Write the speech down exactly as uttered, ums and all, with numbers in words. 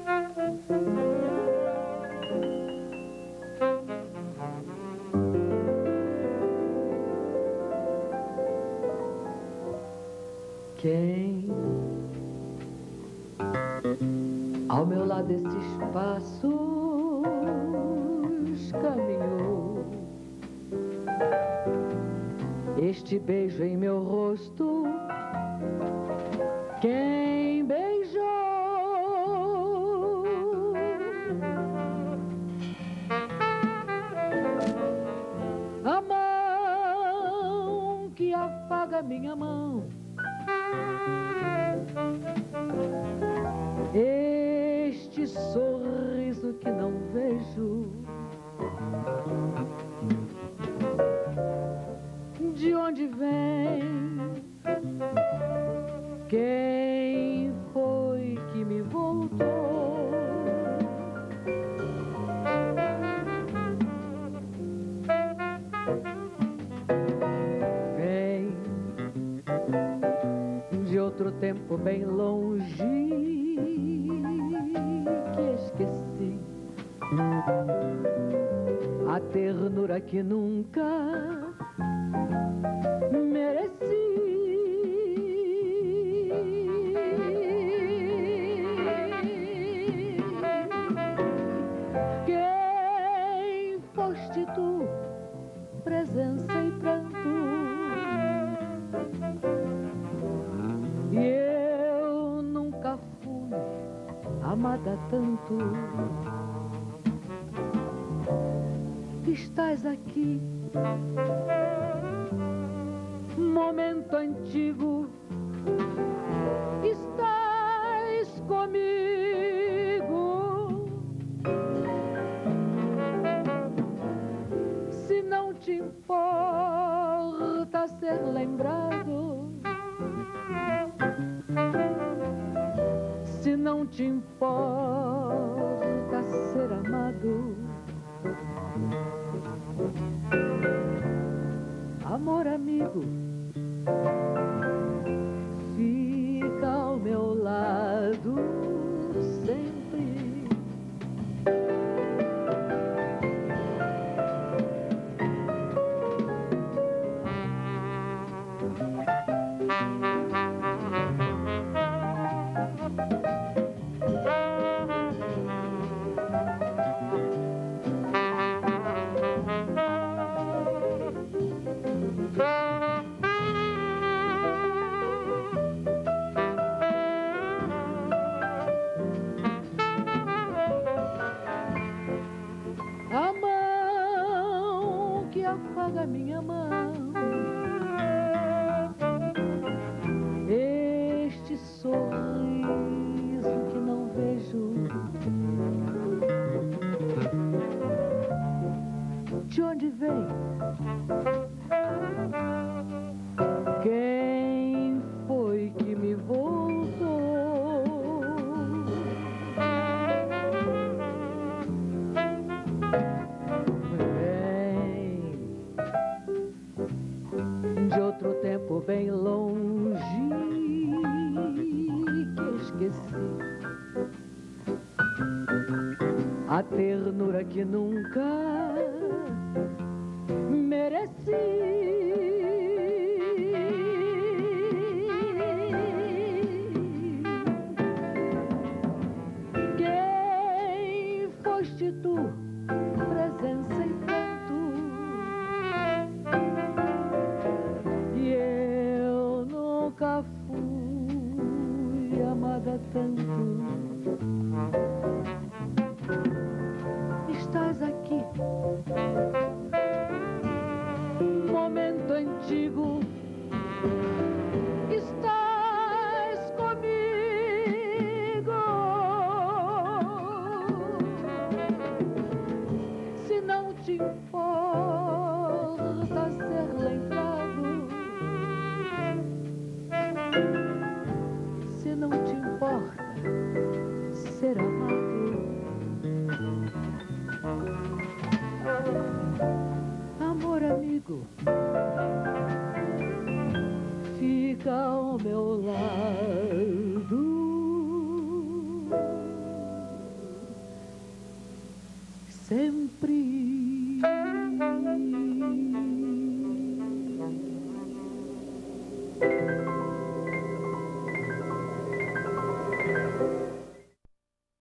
Quem ao meu lado esses passos caminhou, este beijo em meu rosto, quem beijou? A mão que afaga minha mão, este sorriso que não vejo, de onde vem? Quem foi que me voltou? Vem de outro tempo bem longe que esqueci, a ternura que nunca mereci. Quem foste tu, presença e pranto, e eu nunca fui amada tanto. Estás aqui, momento antigo, estás comigo. Se não te importa ser lembrado, se não te importa ser amado, amor amigo, fica ao meu lado sempre. A mão que afaga minha mão, este sorriso que não vejo, de onde vem? Quem foi que me voltou? Vem de outro tempo bem longe que esqueci, a ternura que nunca mereci. Quem foste tu, presença e pranto, e eu nunca fui amada tanto. Estás aqui, momento antigo, estás comigo. Se não te importa ser lembrado, se não te importa sempre.